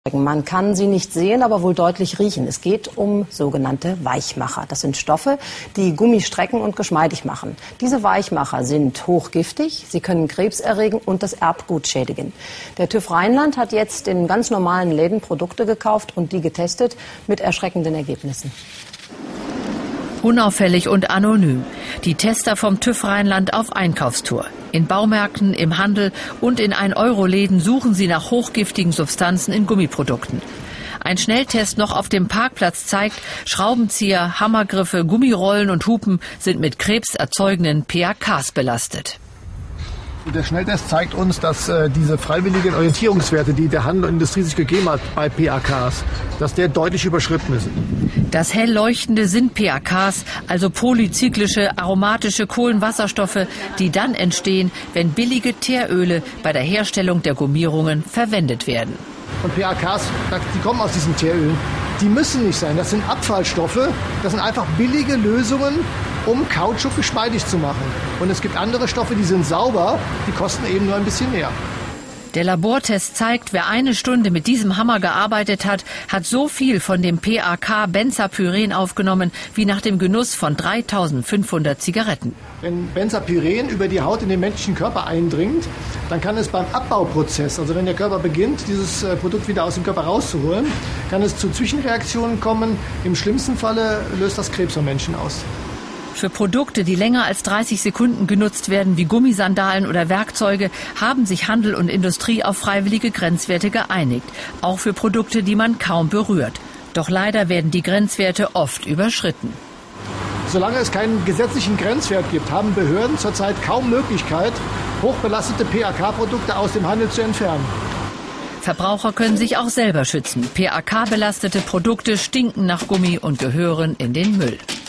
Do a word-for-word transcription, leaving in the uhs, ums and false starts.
Man kann sie nicht sehen, aber wohl deutlich riechen. Es geht um sogenannte Weichmacher. Das sind Stoffe, die Gummi strecken und geschmeidig machen. Diese Weichmacher sind hochgiftig, sie können Krebs erregen und das Erbgut schädigen. Der TÜV Rheinland hat jetzt in ganz normalen Läden Produkte gekauft und die getestet mit erschreckenden Ergebnissen. Unauffällig und anonym. Die Tester vom TÜV Rheinland auf Einkaufstour. In Baumärkten, im Handel und in ein Euro Läden suchen sie nach hochgiftigen Substanzen in Gummiprodukten. Ein Schnelltest noch auf dem Parkplatz zeigt, Schraubenzieher, Hammergriffe, Gummirollen und Hupen sind mit krebserzeugenden P A Ks belastet. Der Schnelltest zeigt uns, dass äh, diese freiwilligen Orientierungswerte, die der Handel und Industrie sich gegeben hat bei P A Ks, dass der deutlich überschritten ist. Das hell leuchtende sind P A Ks, also polyzyklische aromatische Kohlenwasserstoffe, die dann entstehen, wenn billige Teeröle bei der Herstellung der Gummierungen verwendet werden. Und P A Ks, die kommen aus diesen Teerölen, die müssen nicht sein. Das sind Abfallstoffe, das sind einfach billige Lösungen, um Kautschuk geschmeidig zu machen. Und es gibt andere Stoffe, die sind sauber, die kosten eben nur ein bisschen mehr. Der Labortest zeigt, wer eine Stunde mit diesem Hammer gearbeitet hat, hat so viel von dem P A K Benzapyren aufgenommen, wie nach dem Genuss von dreitausendfünfhundert Zigaretten. Wenn Benzapyren über die Haut in den menschlichen Körper eindringt, dann kann es beim Abbauprozess, also wenn der Körper beginnt, dieses Produkt wieder aus dem Körper rauszuholen, kann es zu Zwischenreaktionen kommen. Im schlimmsten Falle löst das Krebs am Menschen aus. Für Produkte, die länger als dreißig Sekunden genutzt werden, wie Gummisandalen oder Werkzeuge, haben sich Handel und Industrie auf freiwillige Grenzwerte geeinigt. Auch für Produkte, die man kaum berührt. Doch leider werden die Grenzwerte oft überschritten. Solange es keinen gesetzlichen Grenzwert gibt, haben Behörden zurzeit kaum Möglichkeit, hochbelastete P A K-Produkte aus dem Handel zu entfernen. Verbraucher können sich auch selber schützen. P A K-belastete Produkte stinken nach Gummi und gehören in den Müll.